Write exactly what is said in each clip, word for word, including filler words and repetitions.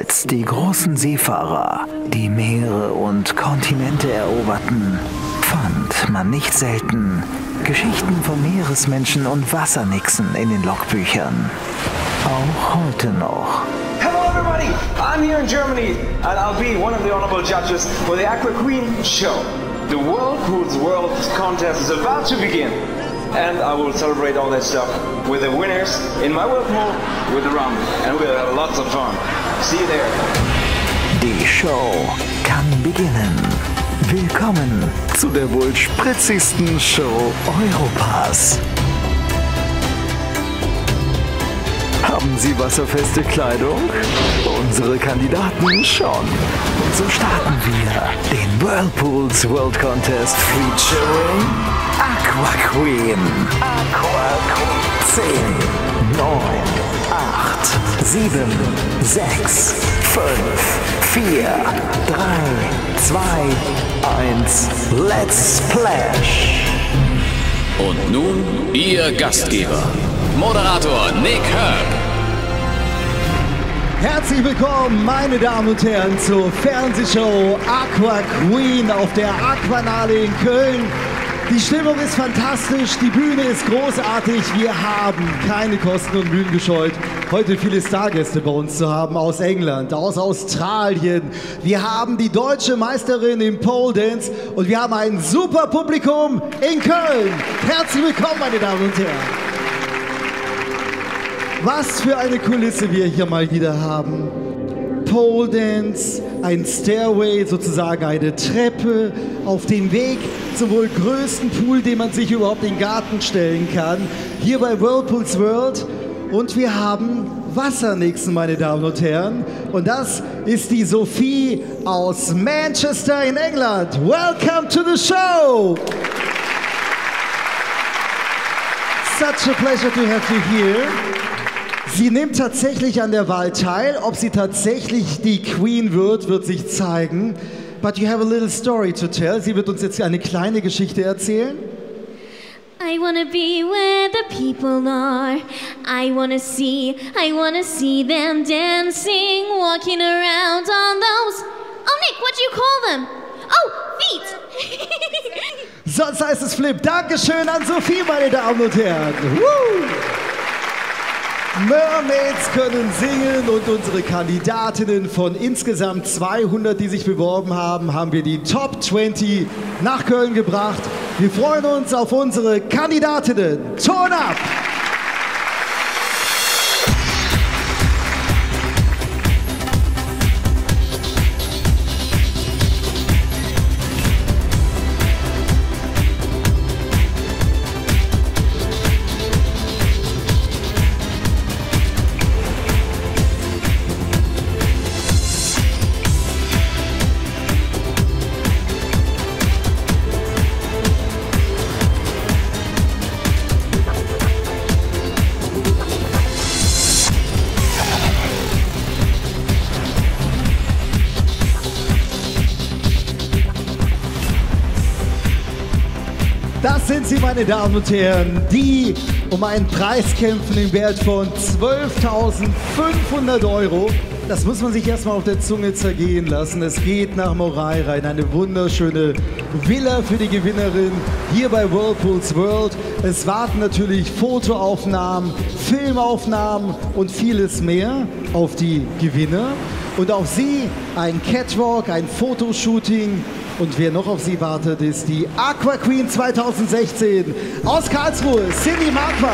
Als die großen Seefahrer die Meere und Kontinente eroberten, fand man nicht selten Geschichten von Meeresmenschen und Wassernixen in den Logbüchern. Auch heute noch. Hello everybody, I'm here in Germany and I'll be one of the honorable judges for the Aqua Queen show. The Whirlpool's World Contest is about to begin and I will celebrate all that stuff with the winners in my whirlpool with the rum and we'll have lots of fun. See you there. Die Show kann beginnen. Willkommen zu der wohl spritzigsten Show Europas. Haben Sie wasserfeste Kleidung? Unsere Kandidaten schon. Und so starten wir den Whirlpool's World Contest featuring Aqua Queen. Aqua Queen. zehn, neun, acht, sieben, sechs, fünf, vier, drei, zwei, eins, let's splash! Und nun Ihr Gastgeber, Moderator Nick Herb. Herzlich willkommen, meine Damen und Herren, zur Fernsehshow Aqua Queen auf der Aquanale in Köln. Die Stimmung ist fantastisch, die Bühne ist großartig. Wir haben keine Kosten und Mühen gescheut, heute viele Stargäste bei uns zu haben aus England, aus Australien. Wir haben die deutsche Meisterin im Pole Dance und wir haben ein super Publikum in Köln. Herzlich willkommen, meine Damen und Herren. Was für eine Kulisse wir hier mal wieder haben. Pole Dance, ein Stairway, sozusagen eine Treppe auf den Weg zum wohl größten Pool, den man sich überhaupt in den Garten stellen kann. Hier bei Whirlpool's World. Und wir haben Wassernixen, meine Damen und Herren. Und das ist die Sophie aus Manchester in England. Welcome to the show! Such a pleasure to have you here. Sie nimmt tatsächlich an der Wahl teil. Ob sie tatsächlich die Queen wird, wird sich zeigen. But you have a little story to tell. Sie wird uns jetzt eine kleine Geschichte erzählen. I wanna be where the people are. I wanna see, I wanna see them dancing, walking around on those... Oh, Nick, what do you call them? Oh, feet! Sonst heißt es Flip. Dankeschön an Sophie, meine Damen und Herren. Woo! Mermaids können singen und unsere Kandidatinnen von insgesamt zweihundert, die sich beworben haben, haben wir die Top zwanzig nach Köln gebracht. Wir freuen uns auf unsere Kandidatinnen. Turn up! Das sind sie, meine Damen und Herren, die um einen Preis kämpfen im Wert von zwölftausendfünfhundert Euro. Das muss man sich erstmal auf der Zunge zergehen lassen. Es geht nach Moray rein. Eine wunderschöne Villa für die Gewinnerin hier bei Whirlpool's World. Es warten natürlich Fotoaufnahmen, Filmaufnahmen und vieles mehr auf die Gewinner. Und auf sie ein Catwalk, ein Fotoshooting. Und wer noch auf sie wartet, ist die Aqua Queen zweitausendsechzehn aus Karlsruhe, Cindy Marquardt.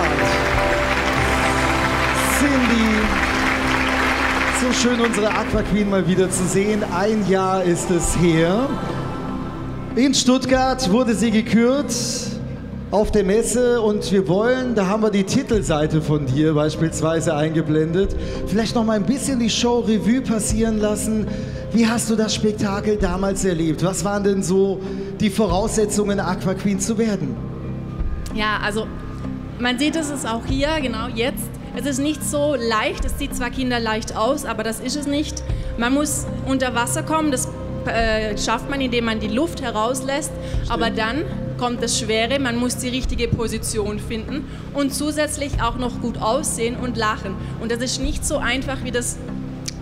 Cindy, so schön unsere Aqua Queen mal wieder zu sehen. Ein Jahr ist es her. In Stuttgart wurde sie gekürt auf der Messe und wir wollen, da haben wir die Titelseite von dir beispielsweise eingeblendet, vielleicht noch mal ein bisschen die Show Revue passieren lassen. Wie hast du das Spektakel damals erlebt? Was waren denn so die Voraussetzungen, Aqua Queen zu werden? Ja, also man sieht es ist auch hier, genau jetzt. Es ist nicht so leicht, es sieht zwar kinderleicht aus, aber das ist es nicht. Man muss unter Wasser kommen, das äh, schafft man, indem man die Luft herauslässt, Stimmt. aber dann kommt das Schwere, man muss die richtige Position finden und zusätzlich auch noch gut aussehen und lachen. Und das ist nicht so einfach, wie das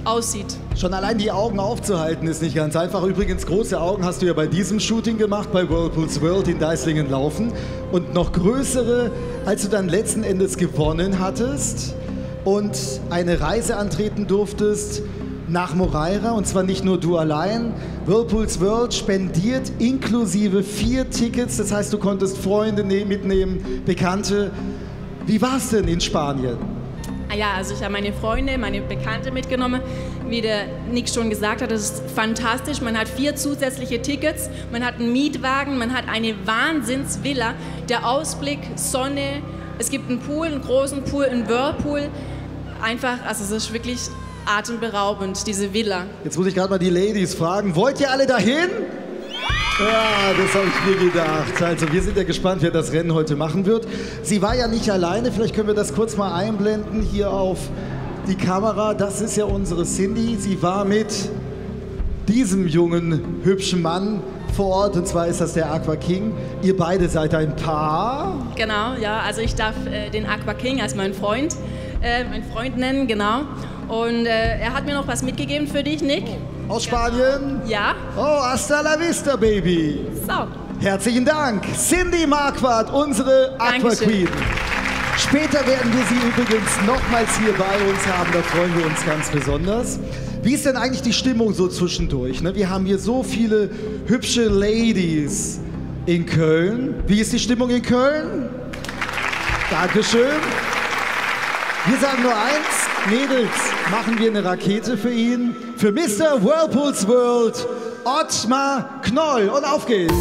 aussieht. Schon allein die Augen aufzuhalten ist nicht ganz einfach. Übrigens, große Augen hast du ja bei diesem Shooting gemacht, bei Whirlpools World in Deislingen-Laufen. Und noch größere, als du dann letzten Endes gewonnen hattest und eine Reise antreten durftest nach Moreira. Und zwar nicht nur du allein. Whirlpools World spendiert inklusive vier Tickets. Das heißt, du konntest Freunde mitnehmen, Bekannte. Wie war es denn in Spanien? Ja, also ich habe meine Freunde, meine Bekannte mitgenommen. Wie der Nick schon gesagt hat, das ist fantastisch. Man hat vier zusätzliche Tickets, man hat einen Mietwagen, man hat eine Wahnsinnsvilla. Der Ausblick, Sonne, es gibt einen Pool, einen großen Pool, einen Whirlpool. Einfach, also es ist wirklich atemberaubend, diese Villa. Jetzt muss ich gerade mal die Ladies fragen, wollt ihr alle dahin? Ja, das habe ich mir gedacht. Also wir sind ja gespannt, wer das Rennen heute machen wird. Sie war ja nicht alleine, vielleicht können wir das kurz mal einblenden hier auf die Kamera. Das ist ja unsere Cindy. Sie war mit diesem jungen, hübschen Mann vor Ort, und zwar ist das der Aqua King. Ihr beide seid ein Paar. Genau, ja, also ich darf äh, den Aqua King als meinen Freund, äh, meinen Freund nennen, genau. Und äh, er hat mir noch was mitgegeben für dich, Nick. Aus Spanien? Ja. Oh, hasta la vista, Baby. So. Herzlichen Dank, Cindy Marquardt, unsere Aqua Dankeschön. Queen. Später werden wir sie übrigens nochmals hier bei uns haben, da freuen wir uns ganz besonders. Wie ist denn eigentlich die Stimmung so zwischendurch? Ne? Wir haben hier so viele hübsche Ladies in Köln. Wie ist die Stimmung in Köln? Dankeschön. Wir sagen nur eins, Mädels, machen wir eine Rakete für ihn. Für Mister Whirlpools World, Ottmar Knoll. Und auf geht's.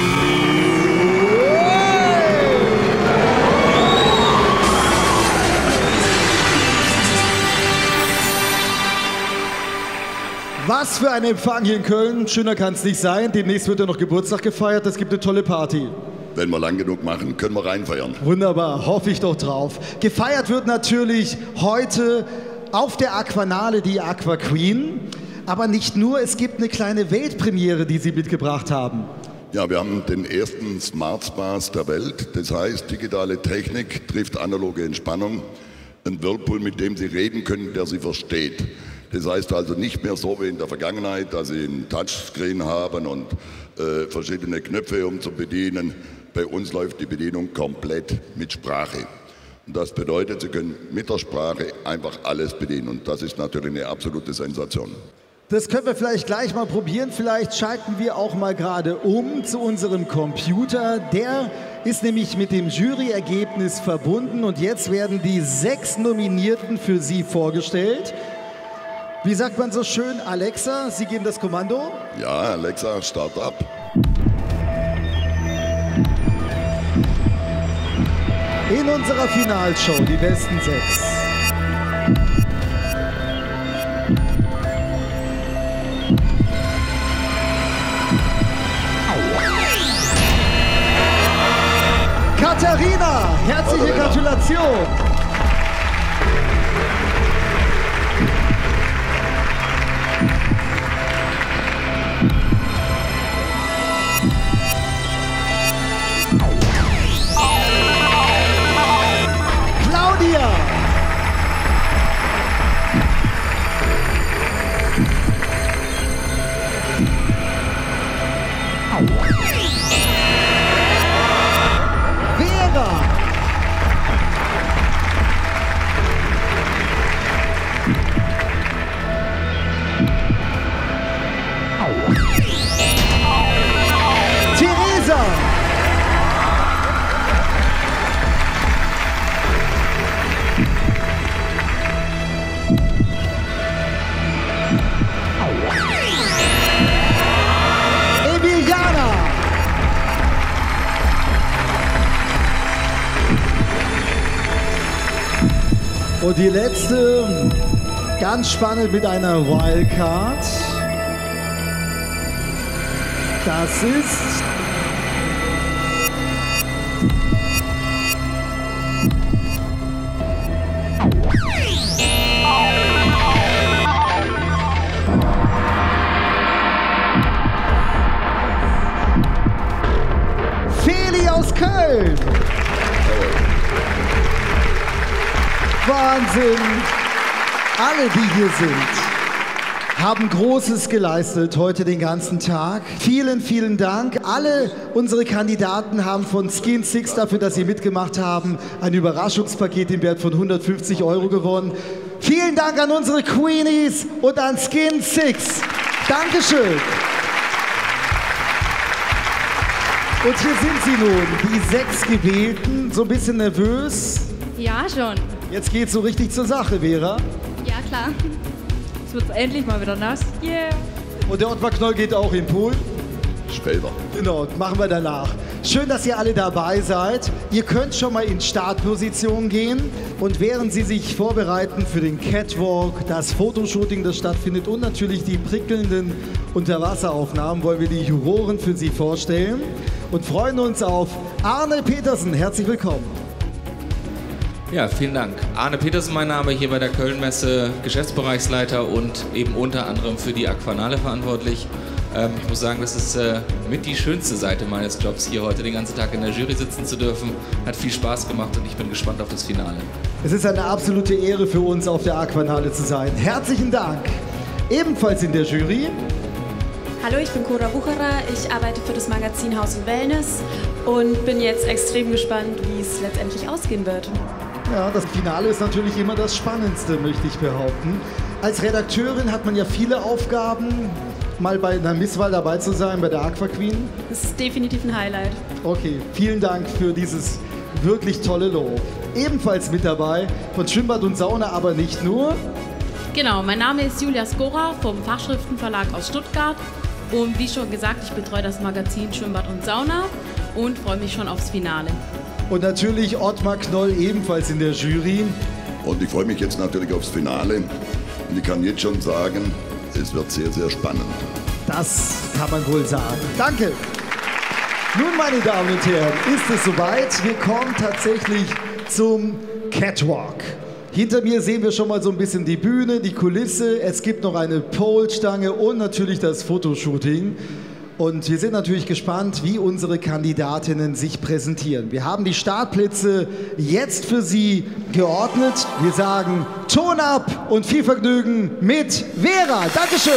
Was für ein Empfang hier in Köln. Schöner kann es nicht sein. Demnächst wird ja noch Geburtstag gefeiert. Es gibt eine tolle Party. Wenn wir lang genug machen, können wir reinfeiern. Wunderbar, hoffe ich doch drauf. Gefeiert wird natürlich heute auf der Aquanale die Aqua Queen. Aber nicht nur, es gibt eine kleine Weltpremiere, die Sie mitgebracht haben. Ja, wir haben den ersten Smart Spas der Welt. Das heißt, digitale Technik trifft analoge Entspannung. Ein Whirlpool, mit dem Sie reden können, der Sie versteht. Das heißt also nicht mehr so wie in der Vergangenheit, dass Sie einen Touchscreen haben und äh, verschiedene Knöpfe, um zu bedienen. Bei uns läuft die Bedienung komplett mit Sprache. Und das bedeutet, Sie können mit der Sprache einfach alles bedienen. Und das ist natürlich eine absolute Sensation. Das können wir vielleicht gleich mal probieren. Vielleicht schalten wir auch mal gerade um zu unserem Computer. Der ist nämlich mit dem Juryergebnis verbunden. Und jetzt werden die sechs Nominierten für Sie vorgestellt. Wie sagt man so schön? Alexa, Sie geben das Kommando? Ja, Alexa, start ab. In unserer Finalshow die besten sechs. Katharina, herzliche Gratulation. Claudia. Vera. Theresa. Emiliana. Und die letzte, ganz spannend mit einer Wildcard. Das ist Feli aus Köln. Wahnsinn! Alle, die hier sind, haben Großes geleistet heute den ganzen Tag. Vielen, vielen Dank. Alle unsere Kandidaten haben von Skin Six dafür, dass sie mitgemacht haben, ein Überraschungspaket im Wert von hundertfünfzig Euro gewonnen. Vielen Dank an unsere Queenies und an Skin Six. Dankeschön. Und hier sind sie nun, die sechs Gewählten. So ein bisschen nervös. Ja, schon. Jetzt geht's so richtig zur Sache, Vera. Ja, klar. Es wird endlich mal wieder nass. Yeah. Und der Ottmar Knoll geht auch in den Pool. Später. Genau, machen wir danach. Schön, dass ihr alle dabei seid. Ihr könnt schon mal in Startposition gehen. Und während Sie sich vorbereiten für den Catwalk, das Fotoshooting, das stattfindet und natürlich die prickelnden Unterwasseraufnahmen, wollen wir die Juroren für Sie vorstellen und freuen uns auf Arne Petersen. Herzlich willkommen. Ja, vielen Dank. Arne Petersen, mein Name, hier bei der Köln-Messe, Geschäftsbereichsleiter und eben unter anderem für die Aquanale verantwortlich. Ähm, ich muss sagen, das ist äh, mit die schönste Seite meines Jobs, hier heute den ganzen Tag in der Jury sitzen zu dürfen. Hat viel Spaß gemacht und ich bin gespannt auf das Finale. Es ist eine absolute Ehre für uns, auf der Aquanale zu sein. Herzlichen Dank. Ebenfalls in der Jury. Hallo, ich bin Cora Bucherer, ich arbeite für das Magazin Haus und Wellness und bin jetzt extrem gespannt, wie es letztendlich ausgehen wird. Ja, das Finale ist natürlich immer das Spannendste, möchte ich behaupten. Als Redakteurin hat man ja viele Aufgaben, mal bei einer Misswahl dabei zu sein, bei der Aqua Queen. Das ist definitiv ein Highlight. Okay, vielen Dank für dieses wirklich tolle Lob. Ebenfalls mit dabei von Schwimmbad und Sauna, aber nicht nur. Genau, mein Name ist Julia Skora vom Fachschriftenverlag aus Stuttgart. Und wie schon gesagt, ich betreue das Magazin Schwimmbad und Sauna und freue mich schon aufs Finale. Und natürlich Ottmar Knoll ebenfalls in der Jury. Und ich freue mich jetzt natürlich aufs Finale. Und ich kann jetzt schon sagen, es wird sehr, sehr spannend. Das kann man wohl sagen. Danke. Nun, meine Damen und Herren, ist es soweit. Wir kommen tatsächlich zum Catwalk. Hinter mir sehen wir schon mal so ein bisschen die Bühne, die Kulisse. Es gibt noch eine Pole-Stange und natürlich das Fotoshooting. Und wir sind natürlich gespannt, wie unsere Kandidatinnen sich präsentieren. Wir haben die Startplätze jetzt für Sie geordnet. Wir sagen Ton ab und viel Vergnügen mit Vera. Dankeschön.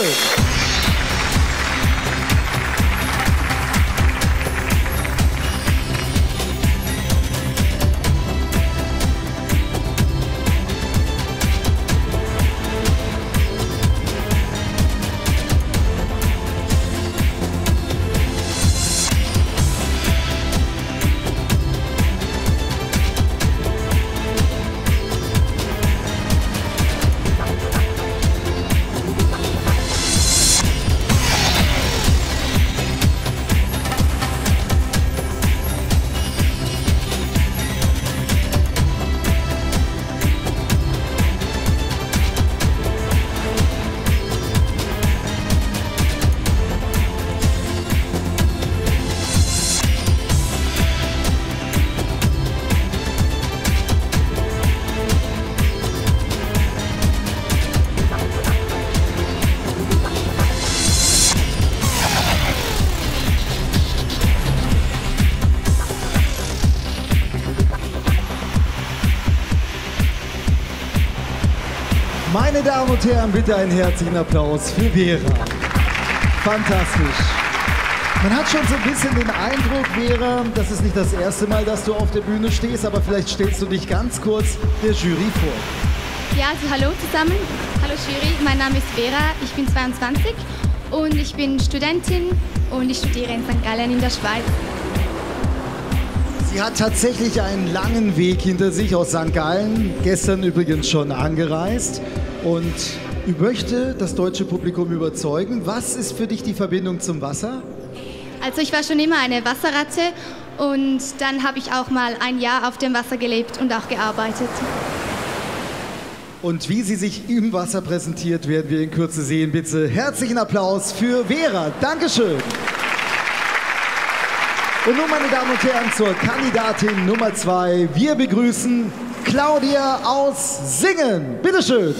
Meine Damen und Herren, bitte einen herzlichen Applaus für Vera. Fantastisch. Man hat schon so ein bisschen den Eindruck, Vera, das ist nicht das erste Mal, dass du auf der Bühne stehst, aber vielleicht stellst du dich ganz kurz der Jury vor. Ja, also hallo zusammen. Hallo Jury, mein Name ist Vera, ich bin zweiundzwanzig und ich bin Studentin und ich studiere in Sankt Gallen in der Schweiz. Sie hat tatsächlich einen langen Weg hinter sich aus Sankt Gallen, gestern übrigens schon angereist und möchte das deutsche Publikum überzeugen. Was ist für dich die Verbindung zum Wasser? Also ich war schon immer eine Wasserratte und dann habe ich auch mal ein Jahr auf dem Wasser gelebt und auch gearbeitet. Und wie sie sich im Wasser präsentiert, werden wir in Kürze sehen. Bitte herzlichen Applaus für Vera. Dankeschön. Und nun, meine Damen und Herren, zur Kandidatin Nummer zwei. Wir begrüßen Claudia aus Singen. Bitteschön.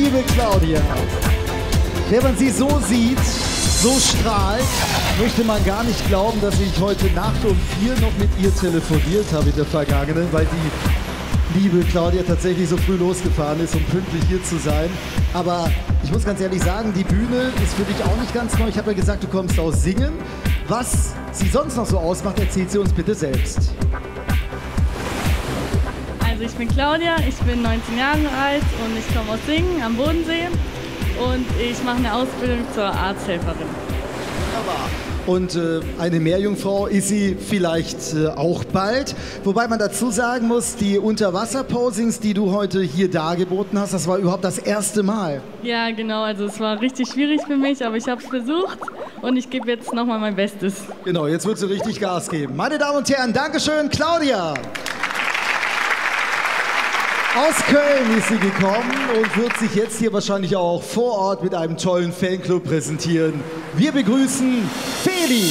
Liebe Claudia, wenn man sie so sieht, so strahlt, möchte man gar nicht glauben, dass ich heute Nacht um vier noch mit ihr telefoniert habe in der Vergangenen, weil die liebe Claudia tatsächlich so früh losgefahren ist, um pünktlich hier zu sein. Aber ich muss ganz ehrlich sagen, die Bühne ist für dich auch nicht ganz neu. Ich habe ja gesagt, du kommst aus Singen. Was sie sonst noch so ausmacht, erzählt sie uns bitte selbst. Also ich bin Claudia, ich bin neunzehn Jahre alt und ich komme aus Singen am Bodensee. Und ich mache eine Ausbildung zur Arzthelferin. Und äh, eine Meerjungfrau ist sie vielleicht äh, auch bald. Wobei man dazu sagen muss, die Unterwasser-Posings, die du heute hier dargeboten hast, das war überhaupt das erste Mal. Ja, genau. Also es war richtig schwierig für mich, aber ich habe es versucht und ich gebe jetzt nochmal mein Bestes. Genau, jetzt wird sie richtig Gas geben. Meine Damen und Herren, Dankeschön, Claudia! Aus Köln ist sie gekommen und wird sich jetzt hier wahrscheinlich auch vor Ort mit einem tollen Fanclub präsentieren. Wir begrüßen Feli.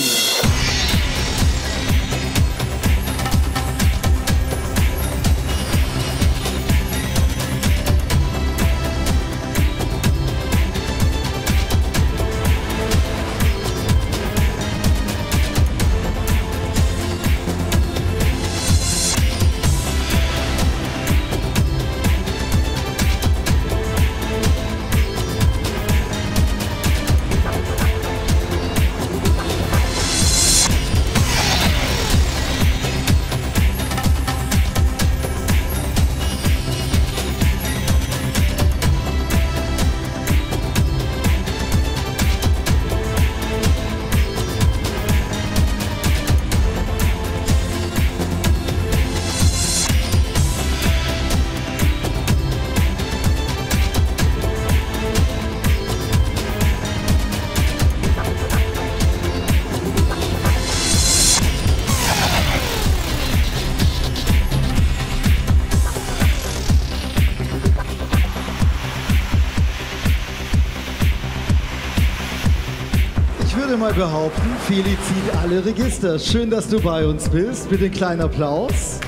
Mal behaupten, Feli zieht alle Register. Schön, dass du bei uns bist. Bitte einen kleinen Applaus.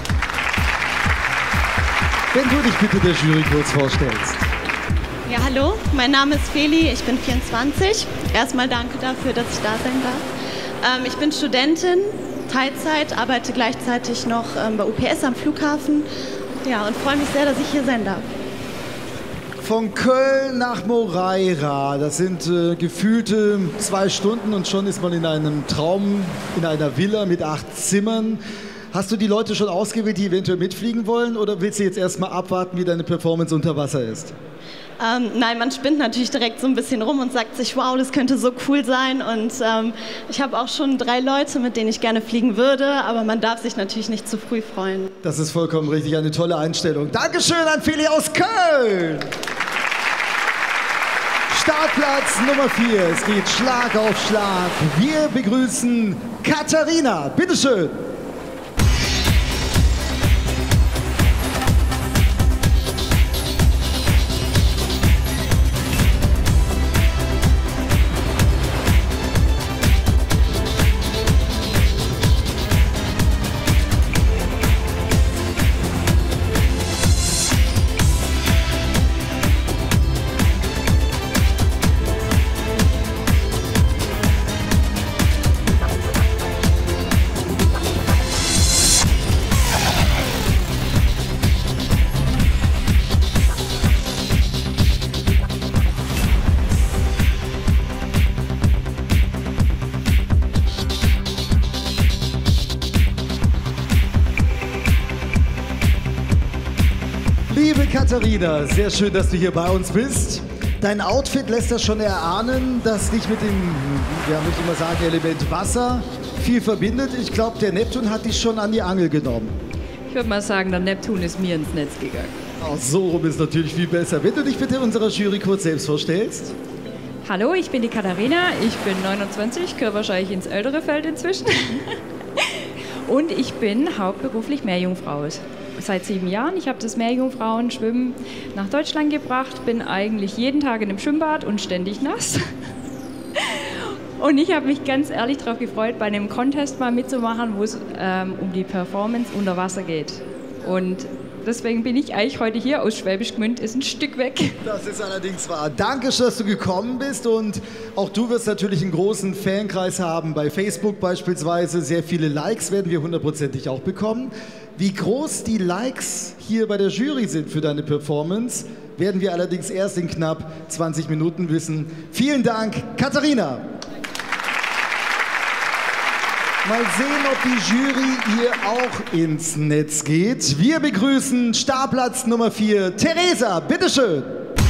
Wenn du dich bitte der Jury kurz vorstellst. Ja, hallo, mein Name ist Feli, ich bin vierundzwanzig. Erstmal danke dafür, dass ich da sein darf. Ähm, ich bin Studentin, Teilzeit, arbeite gleichzeitig noch ähm, bei U P S am Flughafen. Ja, und freue mich sehr, dass ich hier sein darf. Von Köln nach Moreira, das sind äh, gefühlte zwei Stunden und schon ist man in einem Traum, in einer Villa mit acht Zimmern. Hast du die Leute schon ausgewählt, die eventuell mitfliegen wollen, oder willst du jetzt erstmal abwarten, wie deine Performance unter Wasser ist? Ähm, nein, man spinnt natürlich direkt so ein bisschen rum und sagt sich, wow, das könnte so cool sein. Und ähm, ich habe auch schon drei Leute, mit denen ich gerne fliegen würde, aber man darf sich natürlich nicht zu früh freuen. Das ist vollkommen richtig, eine tolle Einstellung. Dankeschön an Feli aus Köln! Startplatz Nummer vier, es geht Schlag auf Schlag. Wir begrüßen Katharina, bitteschön. Katharina, sehr schön, dass du hier bei uns bist. Dein Outfit lässt das schon erahnen, dass dich mit dem, ja, möchte ich mal sagen, Element Wasser viel verbindet. Ich glaube, der Neptun hat dich schon an die Angel genommen. Ich würde mal sagen, der Neptun ist mir ins Netz gegangen. Ach, so rum ist natürlich viel besser. Wenn du dich bitte unserer Jury kurz selbst vorstellst. Hallo, ich bin die Katharina, ich bin neunundzwanzig, gehöre wahrscheinlich ins ältere Feld inzwischen. Und ich bin hauptberuflich Meerjungfrau. Seit sieben Jahren. Ich habe das Meerjungfrauenschwimmen nach Deutschland gebracht, bin eigentlich jeden Tag in einem Schwimmbad und ständig nass. Und ich habe mich ganz ehrlich darauf gefreut, bei einem Contest mal mitzumachen, wo es ähm, um die Performance unter Wasser geht. Und Deswegen bin ich eigentlich heute hier. Aus Schwäbisch Gmünd ist ein Stück weg. Das ist allerdings wahr. Danke, dass du gekommen bist und auch du wirst natürlich einen großen Fankreis haben. Bei Facebook beispielsweise sehr viele Likes werden wir hundertprozentig auch bekommen. Wie groß die Likes hier bei der Jury sind für deine Performance, werden wir allerdings erst in knapp zwanzig Minuten wissen. Vielen Dank, Katharina. Mal sehen, ob die Jury hier auch ins Netz geht. Wir begrüßen Startplatz Nummer vier, Theresa, bitteschön.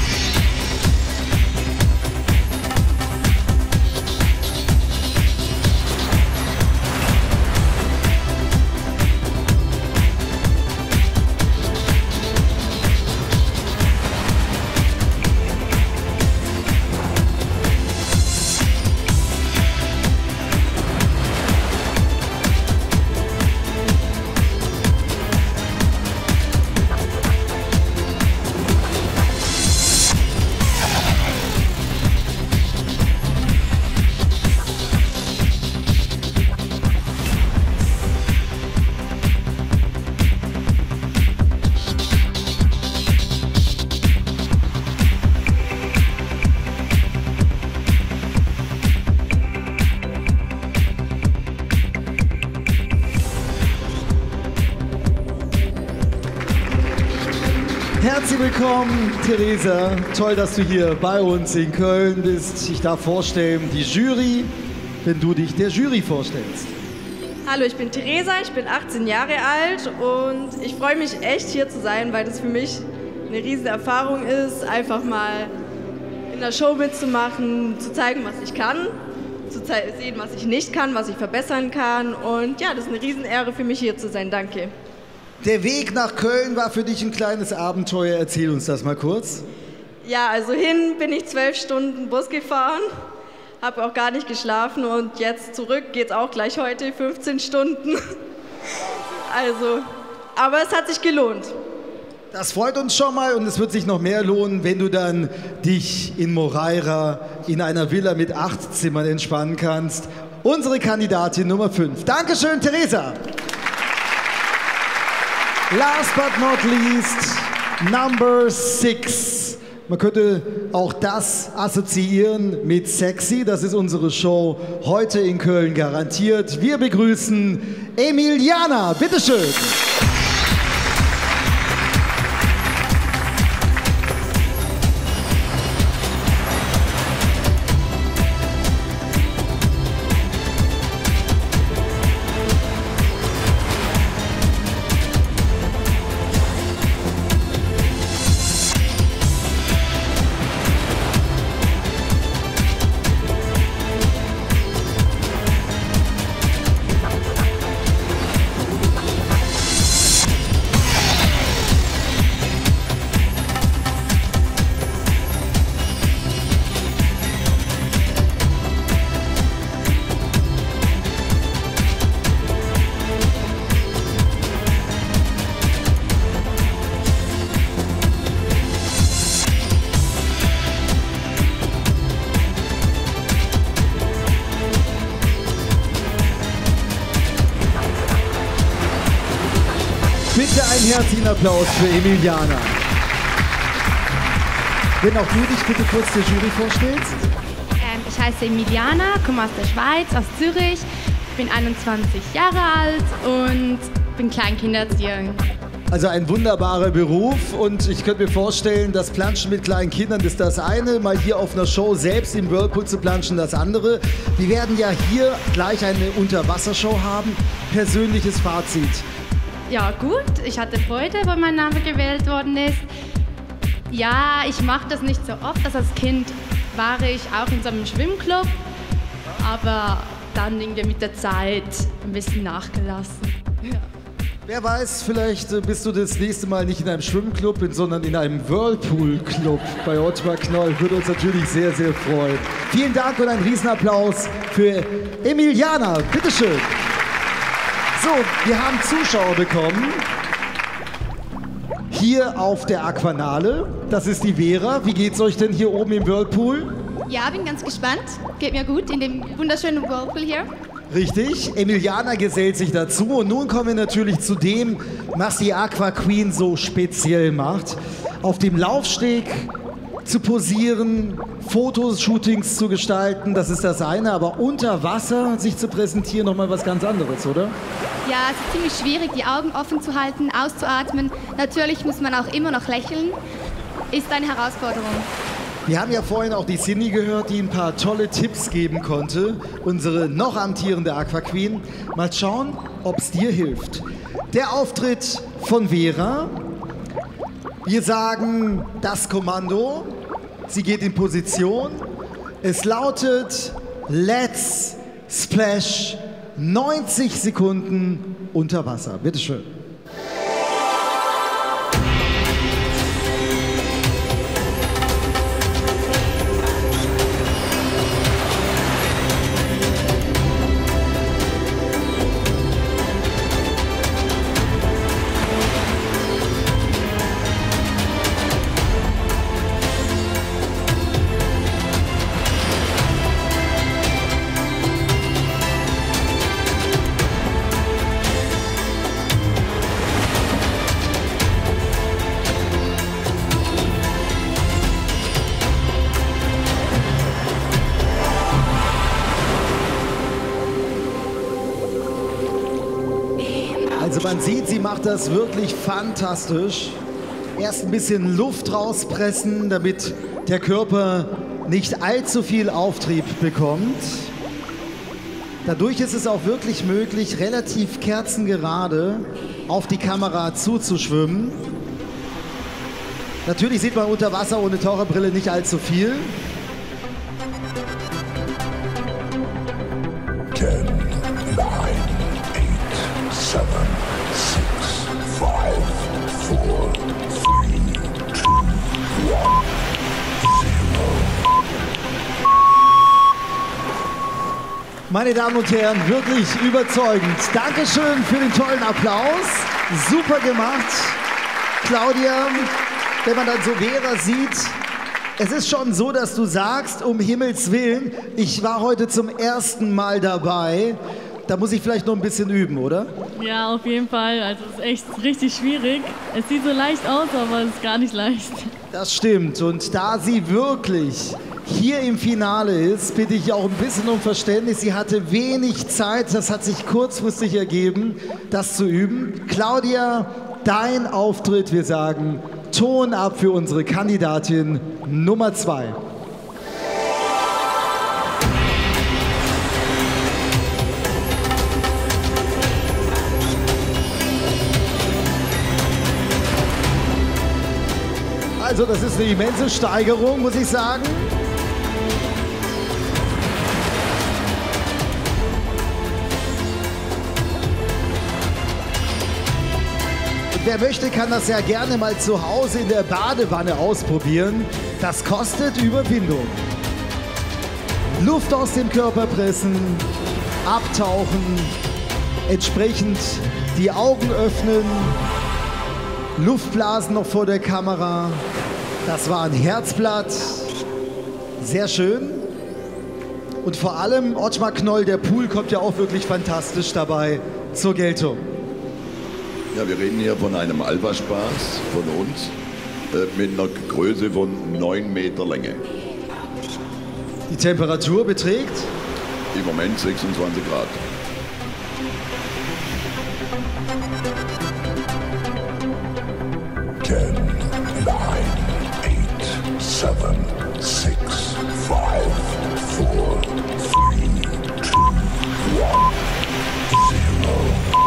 Herzlich willkommen, Theresa. Toll, dass du hier bei uns in Köln bist. Ich darf vorstellen, die Jury, wenn du dich der Jury vorstellst. Hallo, ich bin Theresa, ich bin achtzehn Jahre alt und ich freue mich echt hier zu sein, weil das für mich eine riesen Erfahrung ist, einfach mal in der Show mitzumachen, zu zeigen, was ich kann, zu sehen, was ich nicht kann, was ich verbessern kann und ja, das ist eine Riesenehre für mich hier zu sein. Danke. Der Weg nach Köln war für dich ein kleines Abenteuer. Erzähl uns das mal kurz. Ja, also hin bin ich zwölf Stunden Bus gefahren, habe auch gar nicht geschlafen und jetzt zurück geht's auch gleich heute, fünfzehn Stunden. Also, aber es hat sich gelohnt. Das freut uns schon mal und es wird sich noch mehr lohnen, wenn du dann dich in Moreira in einer Villa mit acht Zimmern entspannen kannst. Unsere Kandidatin Nummer fünf. Dankeschön, Theresa. Last but not least, number six. Man könnte auch das assoziieren mit sexy. Das ist unsere Show heute in Köln garantiert. Wir begrüßen Emiliana. Bitteschön. Bitte einen herzlichen Applaus für Emiliana. Wenn auch du dich bitte kurz der Jury vorstellst. Ähm, ich heiße Emiliana, komme aus der Schweiz, aus Zürich, bin einundzwanzig Jahre alt und bin Kleinkindererzieherin. Also ein wunderbarer Beruf und ich könnte mir vorstellen, das Planschen mit kleinen Kindern ist das eine, mal hier auf einer Show selbst im Whirlpool zu planschen das andere. Wir werden ja hier gleich eine Unterwassershow haben. Persönliches Fazit. Ja gut, ich hatte Freude, weil mein Name gewählt worden ist. Ja, ich mache das nicht so oft. Also als Kind war ich auch in so einem Schwimmclub, aber dann irgendwie mit der Zeit ein bisschen nachgelassen. Ja. Wer weiß, vielleicht bist du das nächste Mal nicht in einem Schwimmclub, sondern in einem Whirlpool-Club bei Ottmar Knoll. Würde uns natürlich sehr, sehr freuen. Vielen Dank und einen Riesenapplaus für Emiliana. Bitteschön. So, wir haben Zuschauer bekommen. Hier auf der Aquanale. Das ist die Vera. Wie geht's euch denn hier oben im Whirlpool? Ja, bin ganz gespannt. Geht mir gut in dem wunderschönen Whirlpool hier. Richtig, Emiliana gesellt sich dazu und nun kommen wir natürlich zu dem, was die Aqua Queen so speziell macht. Auf dem Laufsteg zu posieren, Fotoshootings zu gestalten, das ist das eine, aber unter Wasser sich zu präsentieren, nochmal was ganz anderes, oder? Ja, es ist ziemlich schwierig, die Augen offen zu halten, auszuatmen. Natürlich muss man auch immer noch lächeln. Ist eine Herausforderung. Wir haben ja vorhin auch die Cindy gehört, die ein paar tolle Tipps geben konnte. Unsere noch amtierende Aqua Queen. Mal schauen, ob es dir hilft. Der Auftritt von Vera. Wir sagen das Kommando. Sie geht in Position. Es lautet Let's Splash. neunzig Sekunden unter Wasser. Bitte schön. Also man sieht, sie macht das wirklich fantastisch. Erst ein bisschen Luft rauspressen, damit der Körper nicht allzu viel Auftrieb bekommt. Dadurch ist es auch wirklich möglich, relativ kerzengerade auf die Kamera zuzuschwimmen. Natürlich sieht man unter Wasser ohne Taucherbrille nicht allzu viel. ten, nine, eight, seven, six, five, four, three, two, one, zero. Meine Damen und Herren, wirklich überzeugend. Dankeschön für den tollen Applaus. Super gemacht, Claudia. Wenn man dann so Vera sieht, es ist schon so, dass du sagst, um Himmels Willen, ich war heute zum ersten Mal dabei. Da muss ich vielleicht noch ein bisschen üben, oder? Ja, auf jeden Fall. Also es ist echt richtig schwierig. Es sieht so leicht aus, aber es ist gar nicht leicht. Das stimmt. Und da sie wirklich hier im Finale ist, bitte ich auch ein bisschen um Verständnis. Sie hatte wenig Zeit, das hat sich kurzfristig ergeben, das zu üben. Claudia, dein Auftritt, wir sagen Ton ab für unsere Kandidatin Nummer zwei. Also das ist eine immense Steigerung, muss ich sagen. Wer möchte, kann das ja gerne mal zu Hause in der Badewanne ausprobieren. Das kostet Überwindung. Luft aus dem Körper pressen, abtauchen, entsprechend die Augen öffnen, Luftblasen noch vor der Kamera. Das war ein Herzblatt. Sehr schön. Und vor allem Ottmar Knoll, der Pool kommt ja auch wirklich fantastisch dabei zur Geltung. Ja, wir reden hier von einem Alpha-Spaß von uns äh, mit einer Größe von neun Meter Länge. Die Temperatur beträgt? Im Moment sechsundzwanzig Grad. ten, nine, eight, seven, six, five, four, three, two, one, zero.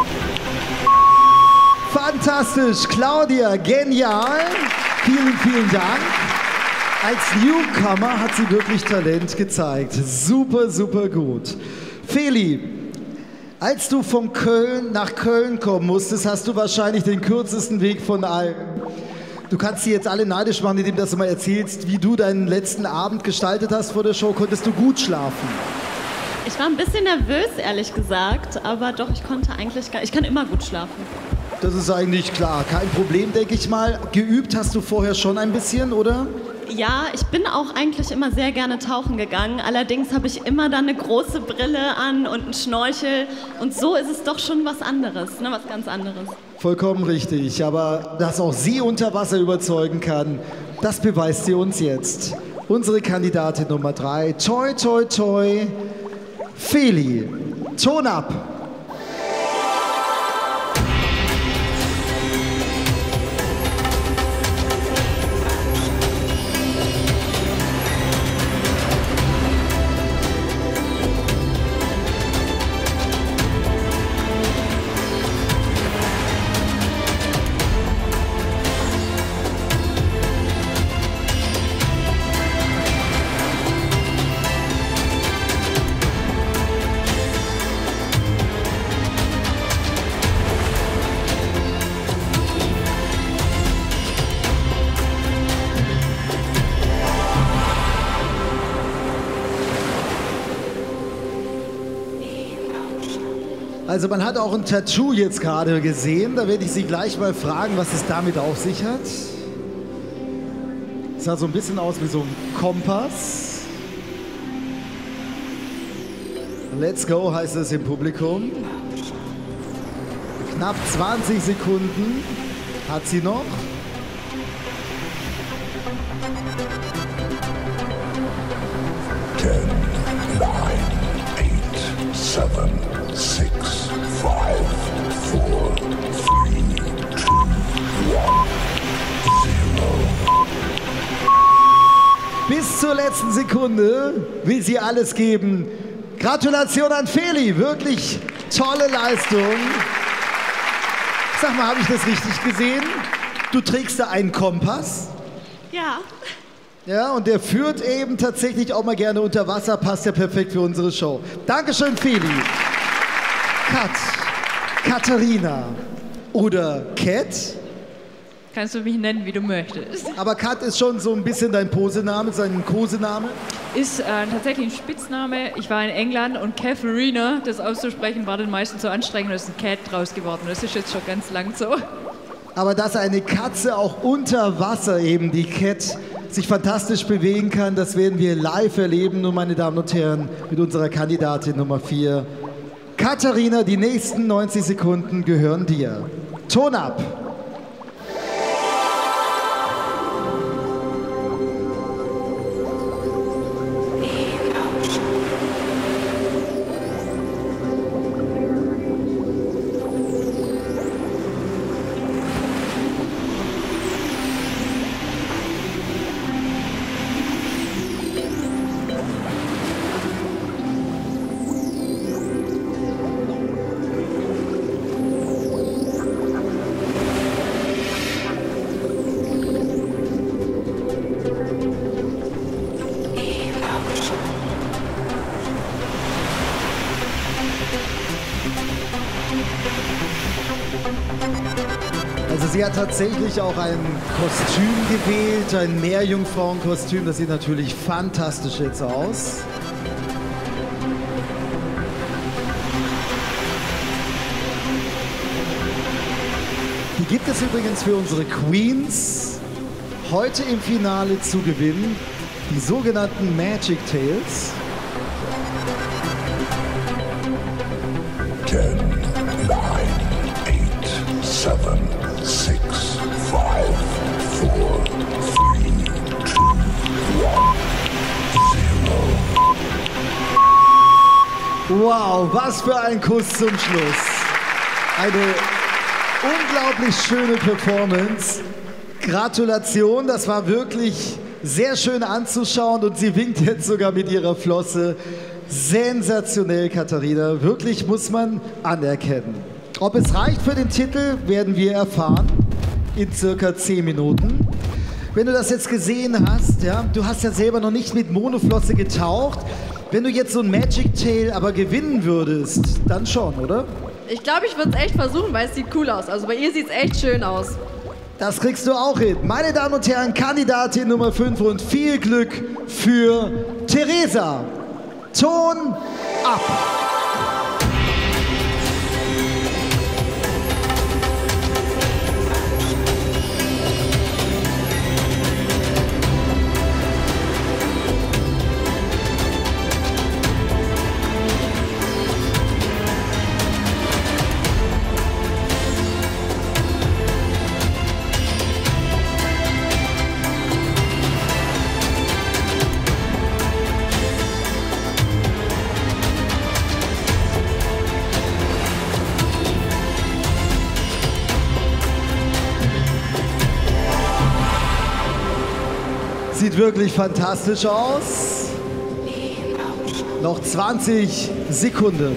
Fantastisch, Claudia, genial. Vielen, vielen Dank. Als Newcomer hat sie wirklich Talent gezeigt. Super, super gut. Feli, als du von Köln nach Köln kommen musstest, hast du wahrscheinlich den kürzesten Weg von allen. Du kannst sie jetzt alle neidisch machen, indem du mal erzählst, wie du deinen letzten Abend gestaltet hast vor der Show. Konntest du gut schlafen? Ich war ein bisschen nervös, ehrlich gesagt, aber doch, ich konnte eigentlich gar, ich kann immer gut schlafen. Das ist eigentlich klar, kein Problem, denke ich mal. Geübt hast du vorher schon ein bisschen, oder? Ja, ich bin auch eigentlich immer sehr gerne tauchen gegangen. Allerdings habe ich immer dann eine große Brille an und einen Schnorchel. Und so ist es doch schon was anderes, ne? Was ganz anderes. Vollkommen richtig. Aber dass auch sie unter Wasser überzeugen kann, das beweist sie uns jetzt. Unsere Kandidatin Nummer drei, toi, toi, toi, Feli. Ton ab. Also man hat auch ein Tattoo jetzt gerade gesehen. Da werde ich Sie gleich mal fragen, was es damit auf sich hat. Es sah so ein bisschen aus wie so ein Kompass. Let's go heißt es im Publikum. Knapp zwanzig Sekunden hat sie noch. ten, nine, eight, seven, six, five, four, three, two, one, zero. Bis zur letzten Sekunde will sie alles geben. Gratulation an Feli, wirklich tolle Leistung. Sag mal, habe ich das richtig gesehen? Du trägst da einen Kompass? Ja. Ja, und der führt eben tatsächlich auch mal gerne unter Wasser, passt ja perfekt für unsere Show. Dankeschön, Feli. Kat, Katharina oder Cat? Kannst du mich nennen, wie du möchtest. Aber Kat ist schon so ein bisschen dein Posename, sein Kosename? Ist äh, tatsächlich ein Spitzname. Ich war in England und Katharina, das auszusprechen, war den meisten so anstrengend, da ist ein Cat draus geworden. Das ist jetzt schon ganz lang so. Aber dass eine Katze auch unter Wasser eben, die Cat, sich fantastisch bewegen kann, das werden wir live erleben. Nun, meine Damen und Herren, mit unserer Kandidatin Nummer vier. Katharina, die nächsten neunzig Sekunden gehören dir. Ton ab! Also sie hat tatsächlich auch ein Kostüm gewählt, ein Meerjungfrauenkostüm. Das sieht natürlich fantastisch jetzt aus. Die gibt es übrigens für unsere Queens heute im Finale zu gewinnen. Die sogenannten Magic Tails. ten, nine, eight, seven, six, five, four, three, two, one, zero. Wow, was für ein Kuss zum Schluss. Eine unglaublich schöne Performance. Gratulation, das war wirklich sehr schön anzuschauen und sie winkt jetzt sogar mit ihrer Flosse. Sensationell, Katharina. Wirklich muss man anerkennen. Ob es reicht für den Titel, werden wir erfahren in circa zehn Minuten. Wenn du das jetzt gesehen hast, ja, du hast ja selber noch nicht mit Monoflosse getaucht. Wenn du jetzt so ein Magic Tail aber gewinnen würdest, dann schon, oder? Ich glaube, ich würde es echt versuchen, weil es sieht cool aus. Also bei ihr sieht es echt schön aus. Das kriegst du auch hin. Meine Damen und Herren, Kandidatin Nummer fünf und viel Glück für Theresa. Ton ab! sieht wirklich fantastisch aus. Noch zwanzig Sekunden.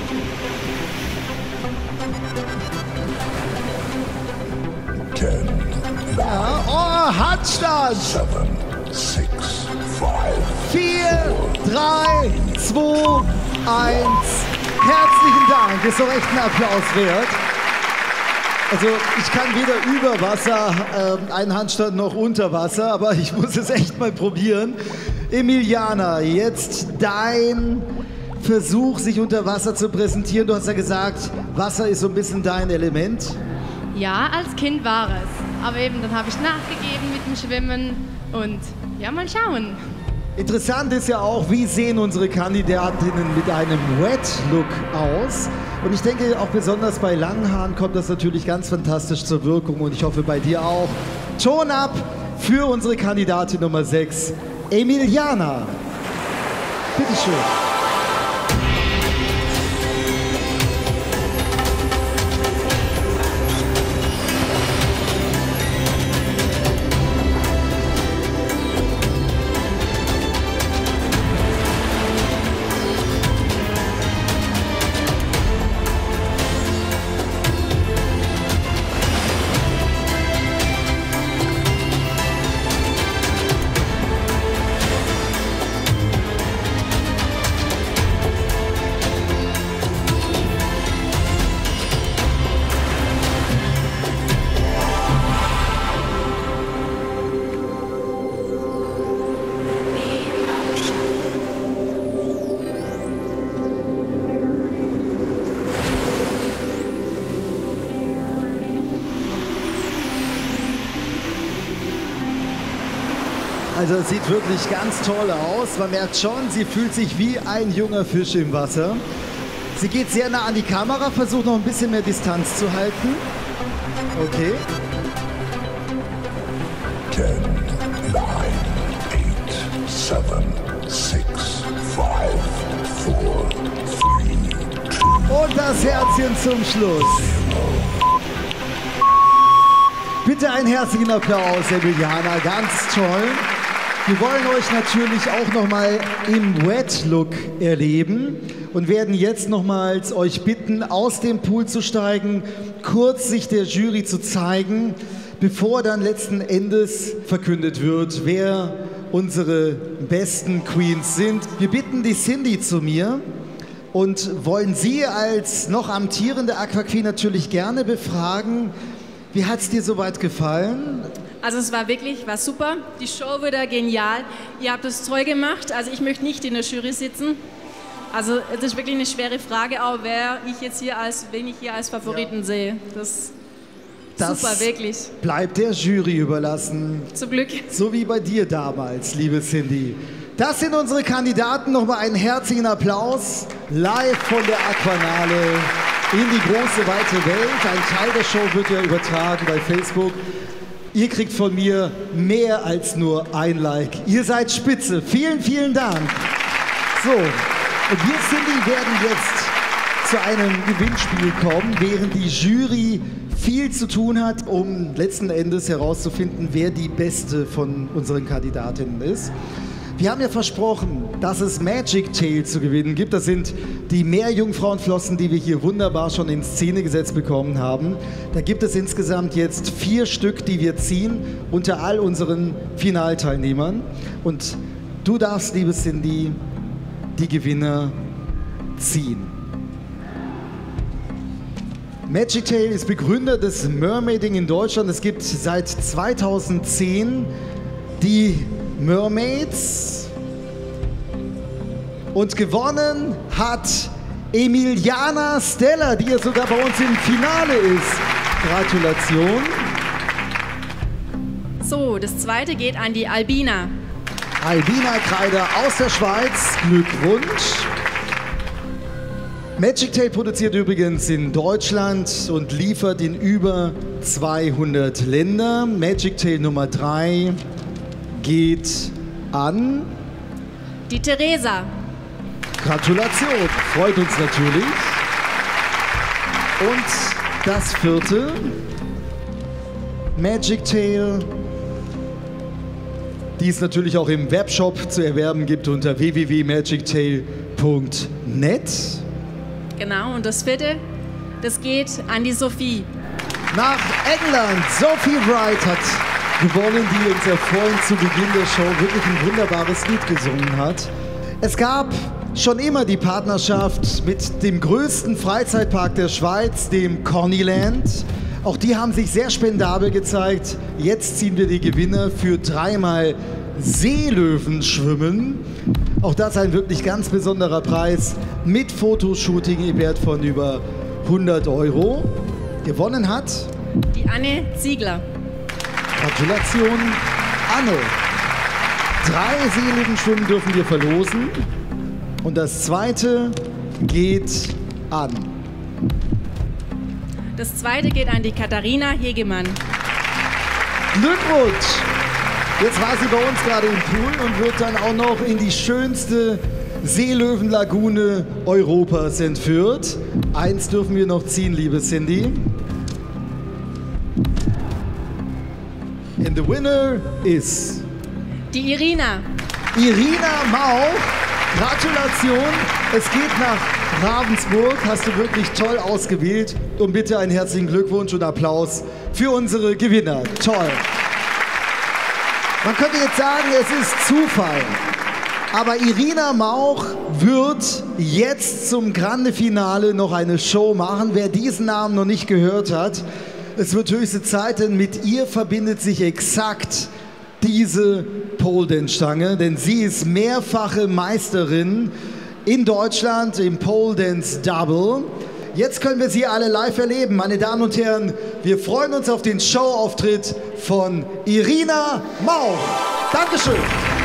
ten, Ja, oh, Handstand. seven, six, five, vier, drei, zwei, eins. Herzlichen Dank. Ist doch echt ein Applaus wert. Also ich kann weder über Wasser äh, einen Handstand noch unter Wasser, aber ich muss es echt mal probieren. Emiliana, jetzt dein Versuch, sich unter Wasser zu präsentieren. Du hast ja gesagt, Wasser ist so ein bisschen dein Element. Ja, als Kind war es. Aber eben, dann habe ich nachgegeben mit dem Schwimmen und ja, mal schauen. Interessant ist ja auch, wie sehen unsere Kandidatinnen mit einem Wet-Look aus? Und ich denke, auch besonders bei langen Haaren kommt das natürlich ganz fantastisch zur Wirkung und ich hoffe bei dir auch. Ton ab für unsere Kandidatin Nummer sechs, Emiliana. Bitteschön. Also es sieht wirklich ganz toll aus. Man merkt schon, sie fühlt sich wie ein junger Fisch im Wasser. Sie geht sehr nah an die Kamera, versucht noch ein bisschen mehr Distanz zu halten. Okay. ten, nine, eight, seven, six, five, four, three, two, Und das Herzchen zum Schluss. Bitte einen herzlichen Applaus, Emiliana, ganz toll. Wir wollen euch natürlich auch nochmal im Wet-Look erleben und werden jetzt nochmals euch bitten, aus dem Pool zu steigen, kurz sich der Jury zu zeigen, bevor dann letzten Endes verkündet wird, wer unsere besten Queens sind. Wir bitten die Cindy zu mir und wollen sie als noch amtierende Aqua Queen natürlich gerne befragen. Wie hat es dir soweit gefallen? Also es war wirklich, war super. Die Show wieder genial. Ihr habt es toll gemacht. Also ich möchte nicht in der Jury sitzen. Also es ist wirklich eine schwere Frage, auch wer ich jetzt hier als, wen ich hier als Favoriten ja. sehe. Das, das super, wirklich. Bleibt der Jury überlassen. Zum Glück. So wie bei dir damals, liebe Cindy. Das sind unsere Kandidaten. Nochmal einen herzlichen Applaus. Live von der Aquanale in die große, weite Welt. Ein Teil der Show wird ja übertragen bei Facebook. Ihr kriegt von mir mehr als nur ein Like. Ihr seid spitze. Vielen, vielen Dank. So, und wir, Cindy, werden jetzt zu einem Gewinnspiel kommen, während die Jury viel zu tun hat, um letzten Endes herauszufinden, wer die beste von unseren Kandidatinnen ist. Wir haben ja versprochen, dass es Magic Tail zu gewinnen gibt. Das sind die Meerjungfrauenflossen, die wir hier wunderbar schon in Szene gesetzt bekommen haben. Da gibt es insgesamt jetzt vier Stück, die wir ziehen unter all unseren Finalteilnehmern. Und du darfst, liebe Cindy, die Gewinner ziehen. Magic Tail ist Begründer des Mermaiding in Deutschland. Es gibt seit zweitausendzehn die Mermaids und gewonnen hat Emiliana Stella, die ja sogar bei uns im Finale ist. Gratulation. So, das zweite geht an die Albina. Albina Kreider aus der Schweiz, Glückwunsch. Magic Tail produziert übrigens in Deutschland und liefert in über zweihundert Länder. Magic Tail Nummer drei geht an die Theresa. Gratulation, freut uns natürlich. Und das vierte, Magic Tail, die es natürlich auch im Webshop zu erwerben gibt unter w w w punkt magic tale punkt net. Genau, und das vierte, das geht an die Sophie. Nach England, Sophie Wright hat gewonnen, die uns ja vorhin zu Beginn der Show wirklich ein wunderbares Lied gesungen hat. Es gab schon immer die Partnerschaft mit dem größten Freizeitpark der Schweiz, dem Connyland. Auch die haben sich sehr spendabel gezeigt. Jetzt ziehen wir die Gewinner für dreimal Seelöwenschwimmen. Auch das ein wirklich ganz besonderer Preis mit Fotoshooting im Wert von über hundert Euro. Gewonnen hat die Anne Ziegler. Gratulation, Anne. Drei Seelöwenschwimmen dürfen wir verlosen. Und das zweite geht an. Das zweite geht an die Katharina Hegemann. Glückwunsch! Jetzt war sie bei uns gerade im Pool und wird dann auch noch in die schönste Seelöwenlagune Europas entführt. Eins dürfen wir noch ziehen, liebe Cindy. And the winner is... Die Irina. Irina Mauch. Gratulation. Es geht nach Ravensburg. Hast du wirklich toll ausgewählt. Und bitte einen herzlichen Glückwunsch und Applaus für unsere Gewinner. Toll. Man könnte jetzt sagen, es ist Zufall. Aber Irina Mauch wird jetzt zum Grande Finale noch eine Show machen. Wer diesen Namen noch nicht gehört hat, es wird höchste Zeit, denn mit ihr verbindet sich exakt diese Pole Dance Stange, denn sie ist mehrfache Meisterin in Deutschland im Pole Dance Double. Jetzt können wir sie alle live erleben, meine Damen und Herren. Wir freuen uns auf den Showauftritt von Irina Mauch. Dankeschön.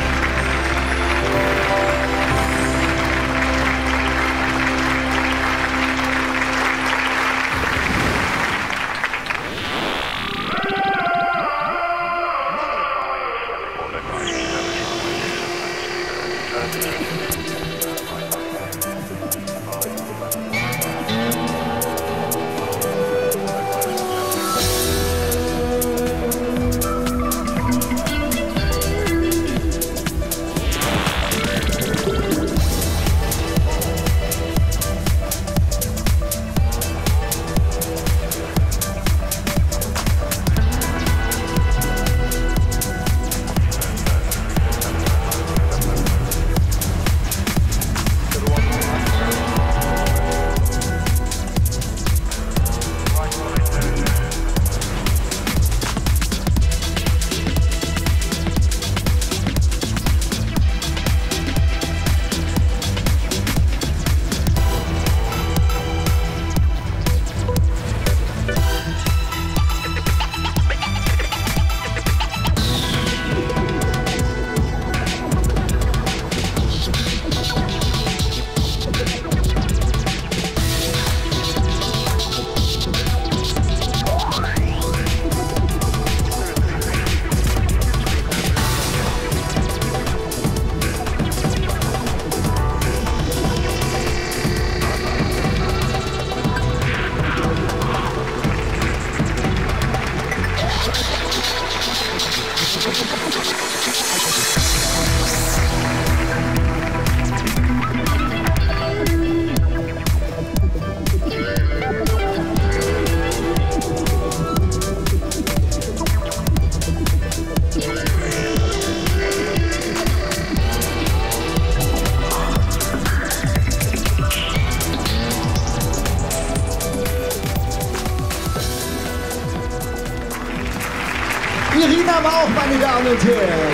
Irina Mauch, meine Damen und Herren.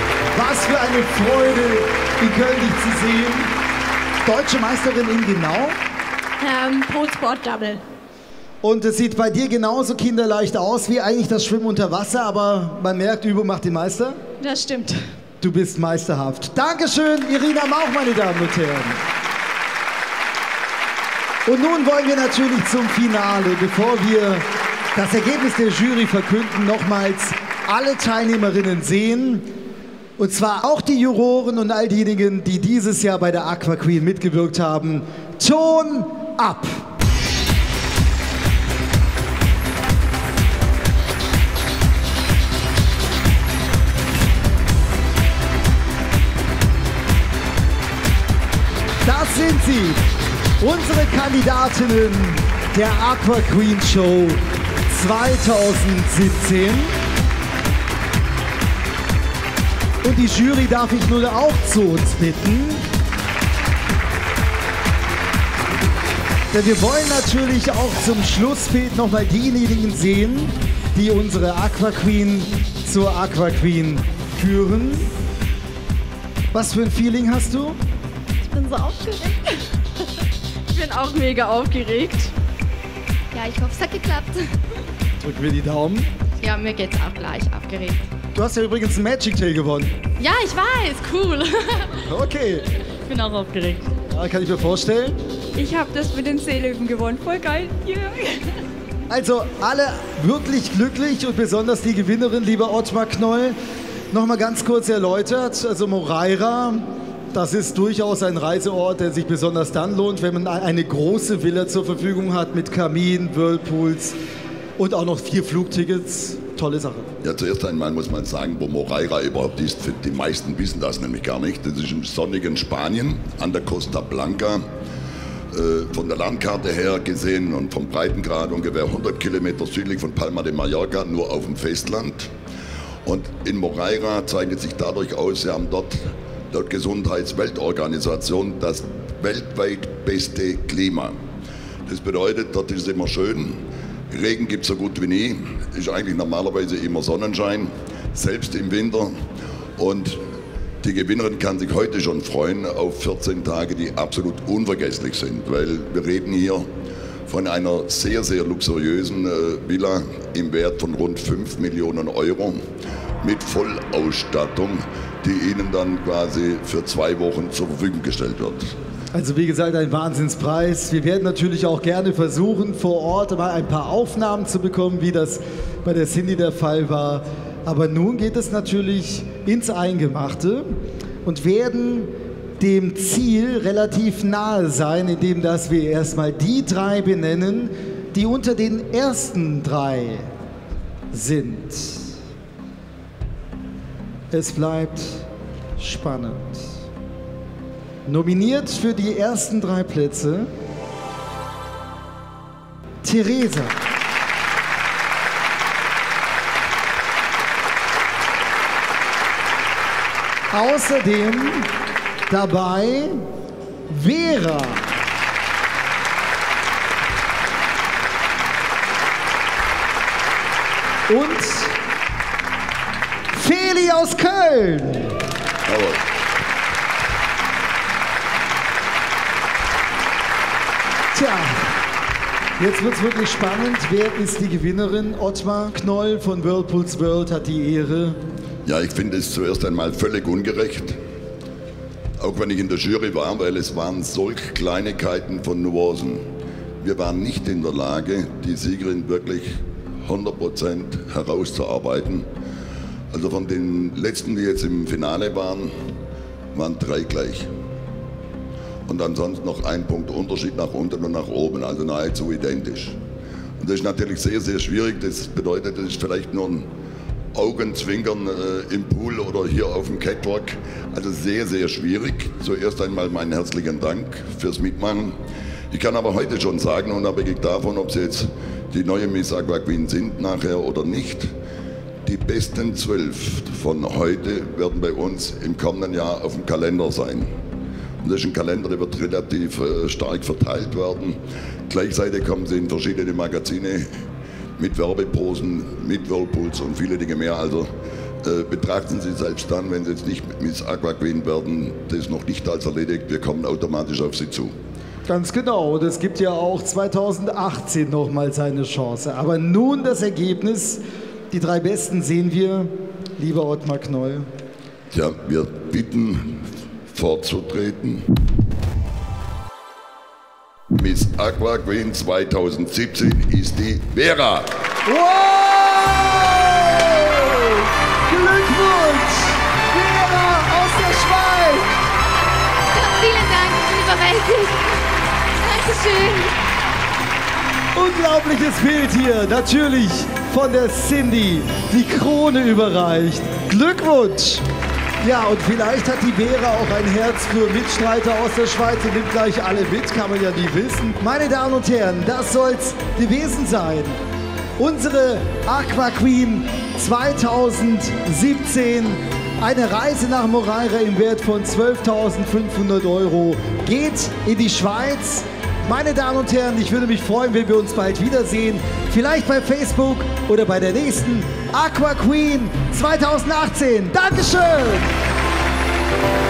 Was für eine Freude, in Köln dich zu sehen. Deutsche Meisterin in genau? Ähm, Pole Sport Double. Und es sieht bei dir genauso kinderleicht aus wie eigentlich das Schwimmen unter Wasser, aber man merkt, Übung macht den Meister. Das stimmt. Du bist meisterhaft. Dankeschön, Irina Mauch, meine Damen und Herren. Und nun wollen wir natürlich zum Finale, bevor wir das Ergebnis der Jury verkünden, nochmals alle Teilnehmerinnen sehen. Und zwar auch die Juroren und all diejenigen, die dieses Jahr bei der Aqua Queen mitgewirkt haben. Ton ab! sie, unsere Kandidatinnen der Aqua Queen Show zweitausendsiebzehn. Und die Jury darf ich nun auch zu uns bitten. Denn wir wollen natürlich auch zum Schlussbild nochmal diejenigen sehen, die unsere Aqua Queen zur Aqua Queen führen. Was für ein Feeling hast du? Ich bin so aufgeregt. Ich bin auch mega aufgeregt. Ja, ich hoffe, es hat geklappt. Drücken wir die Daumen. Ja, mir geht's auch gleich aufgeregt. Du hast ja übrigens einen Magic Tail gewonnen. Ja, ich weiß, cool. Okay. Ich bin auch aufgeregt. Ja, kann ich mir vorstellen. Ich habe das mit den Seelöwen gewonnen. Voll geil. Yeah. Also alle wirklich glücklich und besonders die Gewinnerin, lieber Ottmar Knoll. Nochmal ganz kurz erläutert. Also Moreira, das ist durchaus ein Reiseort, der sich besonders dann lohnt, wenn man eine große Villa zur Verfügung hat mit Kamin, Whirlpools und auch noch vier Flugtickets. Tolle Sache. Ja, zuerst einmal muss man sagen, wo Moreira überhaupt ist. Die meisten wissen das nämlich gar nicht. Das ist im sonnigen Spanien an der Costa Blanca. Von der Landkarte her gesehen und vom Breitengrad ungefähr hundert Kilometer südlich von Palma de Mallorca, nur auf dem Festland. Und in Moreira zeichnet sich dadurch aus, sie haben dort, laut Gesundheitsweltorganisation, das weltweit beste Klima. Das bedeutet, dort ist es immer schön. Regen gibt es so gut wie nie, ist eigentlich normalerweise immer Sonnenschein, selbst im Winter. Und die Gewinnerin kann sich heute schon freuen auf vierzehn Tage, die absolut unvergesslich sind, weil wir reden hier von einer sehr, sehr luxuriösen äh, Villa im Wert von rund fünf Millionen Euro mit Vollausstattung, die Ihnen dann quasi für zwei Wochen zur Verfügung gestellt wird. Also wie gesagt, ein Wahnsinnspreis. Wir werden natürlich auch gerne versuchen, vor Ort mal ein paar Aufnahmen zu bekommen, wie das bei der Cindy der Fall war. Aber nun geht es natürlich ins Eingemachte und werden dem Ziel relativ nahe sein, indem dass wir erstmal die drei benennen, die unter den ersten drei sind. Es bleibt spannend. Nominiert für die ersten drei Plätze Theresa. Außerdem dabei Vera. Und Feli aus Köln. Jawohl. Tja, jetzt wird es wirklich spannend. Wer ist die Gewinnerin? Ottmar Knoll von Whirlpools World hat die Ehre. Ja, ich finde es zuerst einmal völlig ungerecht. Auch wenn ich in der Jury war, weil es waren solch Kleinigkeiten von Nuancen. Wir waren nicht in der Lage, die Siegerin wirklich hundert Prozent herauszuarbeiten. Also von den letzten, die jetzt im Finale waren, waren drei gleich. Und ansonsten noch ein Punkt Unterschied nach unten und nach oben, also nahezu identisch. Und das ist natürlich sehr, sehr schwierig. Das bedeutet, das ist vielleicht nur ein Augenzwinkern äh, im Pool oder hier auf dem Catwalk. Also sehr, sehr schwierig. Zuerst einmal meinen herzlichen Dank fürs Mitmachen. Ich kann aber heute schon sagen, unabhängig davon, ob Sie jetzt die neue Miss Aqua Queen sind nachher oder nicht, die besten zwölf von heute werden bei uns im kommenden Jahr auf dem Kalender sein. Und das ist ein Kalender, der wird relativ äh, stark verteilt werden. Gleichzeitig kommen sie in verschiedene Magazine mit Werbeposen, mit Whirlpools und viele Dinge mehr. Also äh, betrachten Sie selbst dann, wenn Sie jetzt nicht mit Miss Aqua Queen werden, das ist noch nicht als erledigt. Wir kommen automatisch auf Sie zu. Ganz genau. Und es gibt ja auch zweitausendachtzehn nochmal seine Chance. Aber nun das Ergebnis. Die drei Besten sehen wir, lieber Ottmar Knoll. Ja, wir bitten fortzutreten. Miss Aqua Queen zweitausendsiebzehn ist die Vera. Wow! Glückwunsch! Vera aus der Schweiz! Ja, vielen Dank, ich bin überwältigt. Dankeschön. Unglaubliches Bild hier, natürlich von der Cindy, die Krone überreicht. Glückwunsch! Ja, und vielleicht hat die Vera auch ein Herz für Mitstreiter aus der Schweiz und nimmt gleich alle mit, kann man ja nie wissen. Meine Damen und Herren, das soll's gewesen sein. Unsere Aqua Queen zweitausendsiebzehn, eine Reise nach Moreira im Wert von zwölftausendfünfhundert Euro, geht in die Schweiz. Meine Damen und Herren, ich würde mich freuen, wenn wir uns bald wiedersehen. Vielleicht bei Facebook oder bei der nächsten Aqua Queen zweitausendachtzehn. Dankeschön!